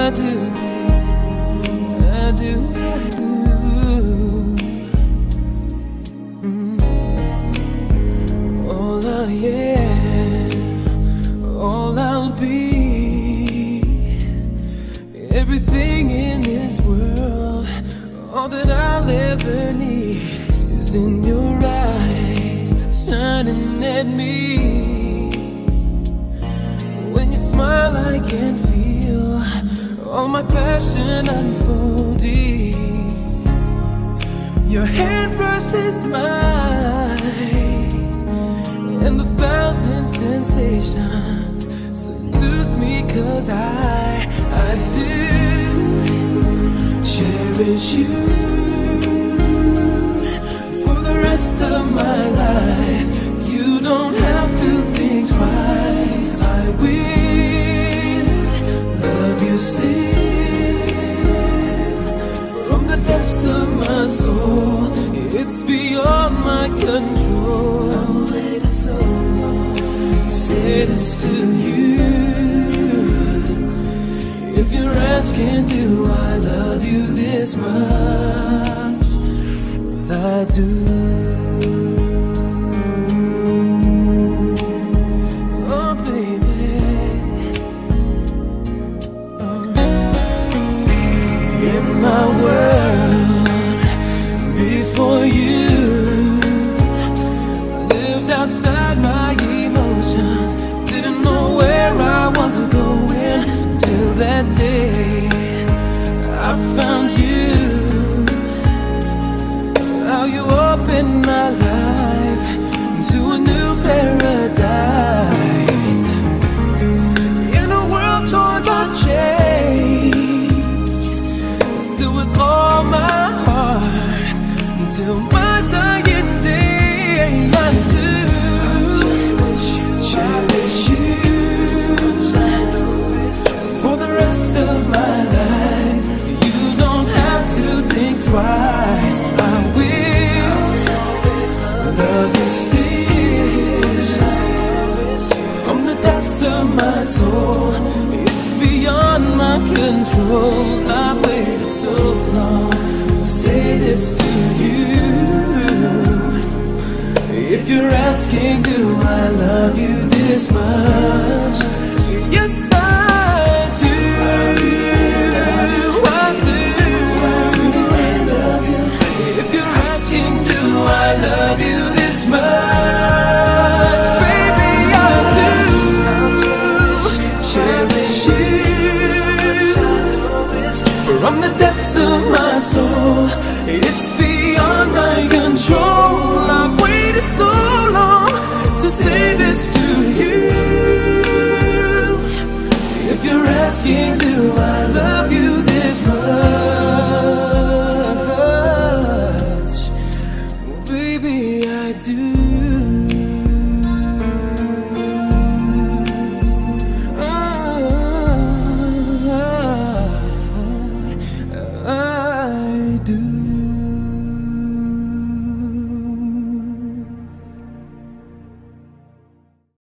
do, I do, I do. All I am, all I'll be, everything in this world, all that I'll ever need is in your eyes, shining at me. When you smile, I can feel all my passion unfolding. Your hand brushes mine, and the thousand sensations seduce me, 'cause I do cherish you for the rest of my life. You don't have to think twice. I will love you still from the depths of my soul. It's beyond my control. I waited so long to say this to you. If you're asking, do I love you this much? Well, I do. Oh, baby. In my world, before you, lived outside my emotions. Didn't know where I was going till that day I found you. How you opened my life to a new paradise. In a world torn by change, still with all my heart, until my dying day. I do cherish you for the rest of my life. You don't have to think twice. I will love you still from the depths of my soul. It's beyond my control. I've waited so long to say this to you. If you're asking, do I love you this much? Yes, I do. I do. If you're asking, do I love you this much? Baby, I do. Cherish you from the depths of my soul. It's